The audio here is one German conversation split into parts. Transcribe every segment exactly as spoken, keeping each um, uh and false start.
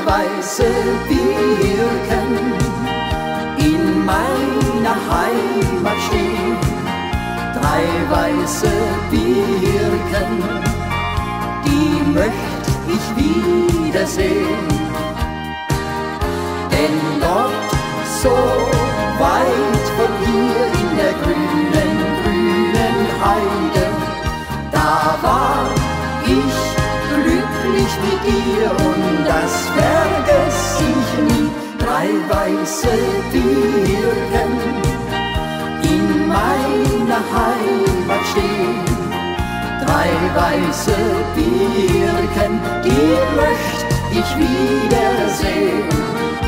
weiße Birken in meiner Heimat stehen, drei weiße Birken, die möcht ich wiedersehen. Denn dort, so weit von hier in der grünen, grünen Heide, da war ich glücklich mit dir und das vergess ich nie. Drei weiße Birken in meiner Heimat stehen, drei weiße Birken, die möcht ich wiedersehen.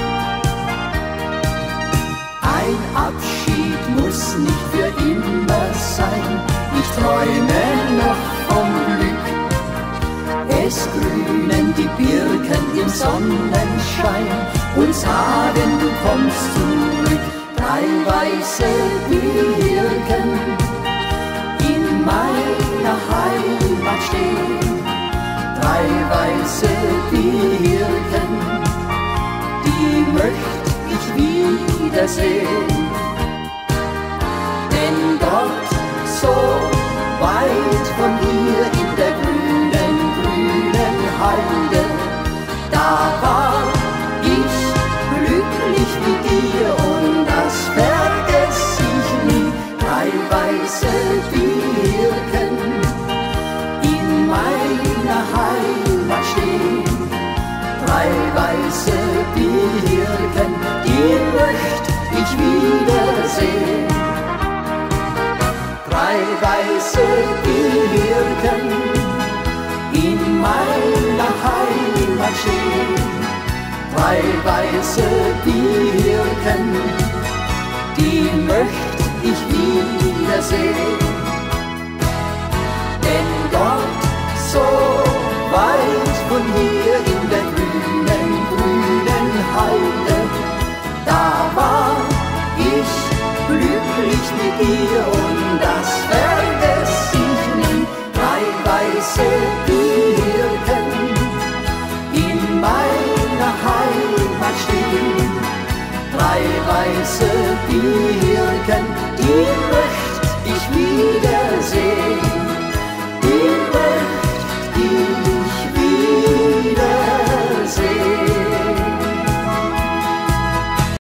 Ein Abschied muss nicht für immer sein, ich träume noch vom Glück. Es grünen die Birken im Sonnenschein und sagen, du kommst zurück. Drei weiße Birken in meiner Heimat stehen, drei weiße Birken, die möcht ich wiedersehen. Denn dort, so weit von hier in der grünen, grünen Heide, da war ich glücklich mit dir und das vergess ich nie. Drei weiße Birken in meiner Heimat stehen, drei weiße Birken, die möcht ich wiedersehen. Drei weiße Birken in meiner Heimat stehen, drei weiße Birken, die möcht ich wiedersehen. Denn dort, so weit von hier in der grünen, grünen Heide, da war ich glücklich mit dir und das